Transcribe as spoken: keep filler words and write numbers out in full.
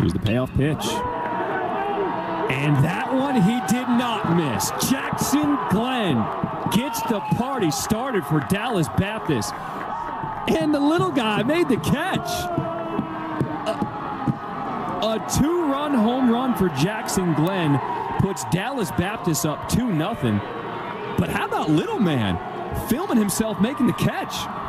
Here's the payoff pitch. And that one he did not miss. Jackson Glenn gets the party started for Dallas Baptist. And the little guy made the catch. A, a two-run home run for Jackson Glenn puts Dallas Baptist up two nothing. But how about little man filming himself making the catch?